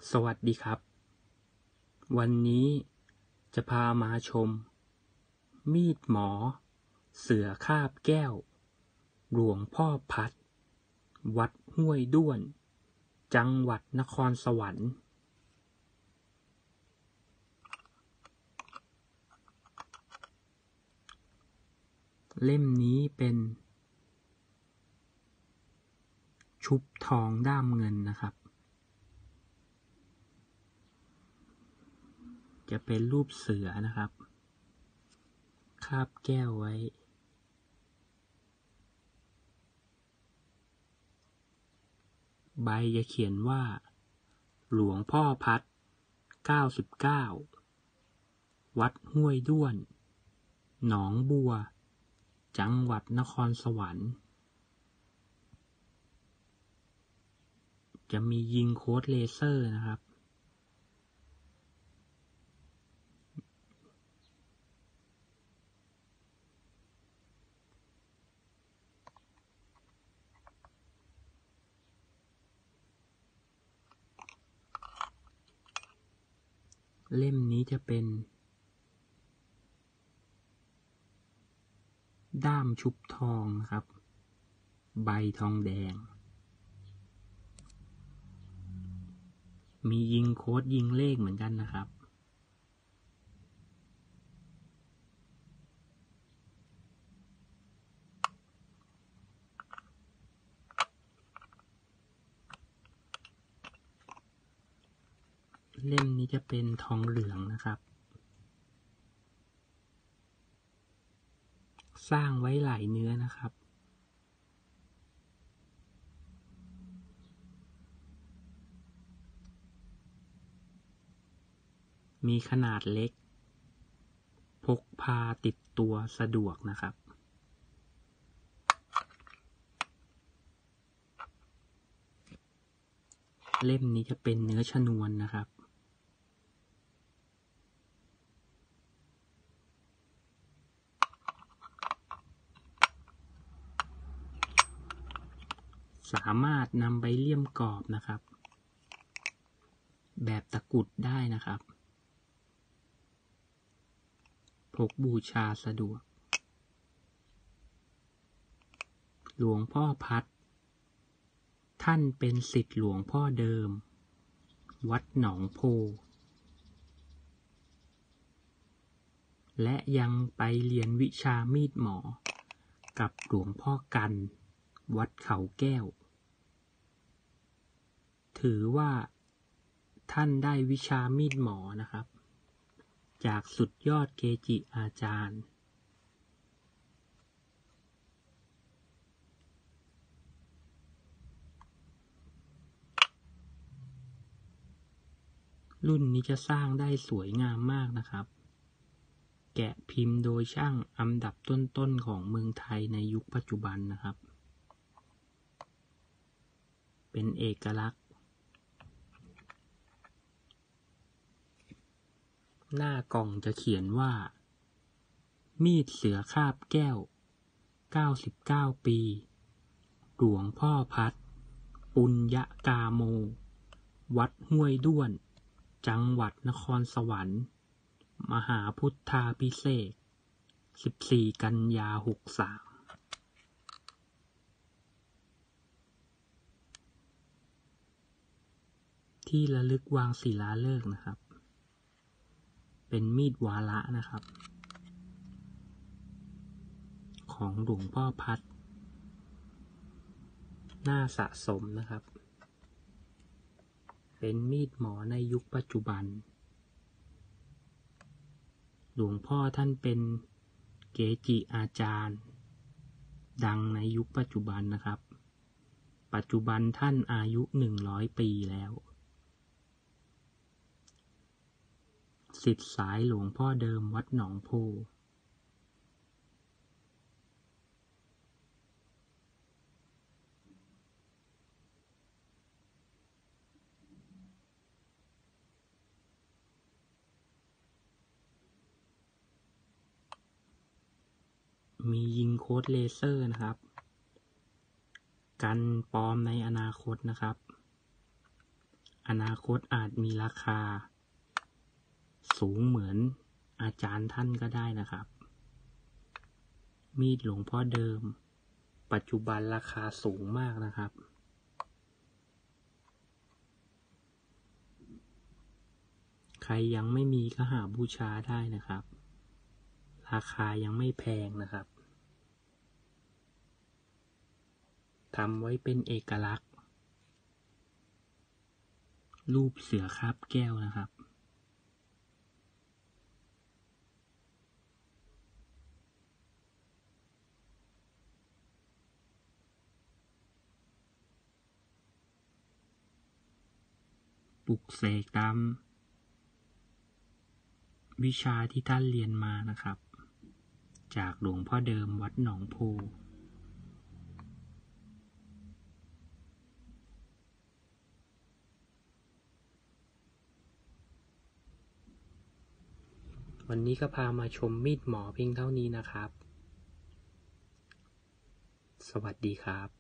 สวัสดีครับวันนี้จะพามาชมมีดหมอเสือคาบแก้วหลวงพ่อพัดวัดห้วยด้วนจังหวัดนครสวรรค์เล่มนี้เป็นชุบทองด้ามเงินนะครับจะเป็นรูปเสือนะครับคาบแก้วไว้ใบจะเขียนว่าหลวงพ่อพัด99วัดห้วยด้วนหนองบัวจังหวัดนครสวรรค์จะมียิงโค้ดเลเซอร์นะครับเล่มนี้จะเป็นด้ามชุบทองนะครับใบทองแดงมียิงโค้ดยิงเลขเหมือนกันนะครับเล่มนี้จะเป็นทองเหลืองนะครับสร้างไว้หลายเนื้อนะครับมีขนาดเล็กพกพาติดตัวสะดวกนะครับเล่มนี้จะเป็นเนื้อชนวนนะครับสามารถนำไปเลี่ยมกรอบนะครับแบบตะกุดได้นะครับพกบูชาสะดวกหลวงพ่อพัดท่านเป็นศิษย์หลวงพ่อเดิมวัดหนองโพและยังไปเรียนวิชามีดหมอกับหลวงพ่อกันวัดเขาแก้วถือว่าท่านได้วิชามีดหมอนะครับจากสุดยอดเกจิอาจารย์รุ่นนี้จะสร้างได้สวยงามมากนะครับแกะพิมพ์โดยช่างอันดับต้นๆของเมืองไทยในยุคปัจจุบันนะครับเป็นเอกลักษณ์หน้ากล่องจะเขียนว่ามีดเสือคาบแก้ว99ปีหลวงพ่อพัดปุญญกาโมวัดห้วยด้วนจังหวัดนครสวรรค์มหาพุทธาภิเษก14 กันยา 63ที่ระลึกวางศิลาฤกษ์นะครับเป็นมีดวาระนะครับของหลวงพ่อพัดน่าสะสมนะครับเป็นมีดหมอในยุคปัจจุบันหลวงพ่อท่านเป็นเกจิอาจารย์ดังในยุคปัจจุบันนะครับปัจจุบันท่านอายุ100 ปีแล้วศิษย์สายหลวงพ่อเดิมวัดหนองโพมียิงโค้ดเลเซอร์นะครับกันปลอมในอนาคตนะครับอนาคตอาจมีราคาสูงเหมือนอาจารย์ท่านก็ได้นะครับมีดหลวงพ่อเดิมปัจจุบันราคาสูงมากนะครับใครยังไม่มีก็หาบูชาได้นะครับราคายังไม่แพงนะครับทำไว้เป็นเอกลักษณ์รูปเสือคาบแก้วนะครับปลุกเสกตามวิชาที่ท่านเรียนมานะครับจากหลวงพ่อเดิมวัดหนองโพวันนี้ก็พามาชมมีดหมอเพียงเท่านี้นะครับสวัสดีครับ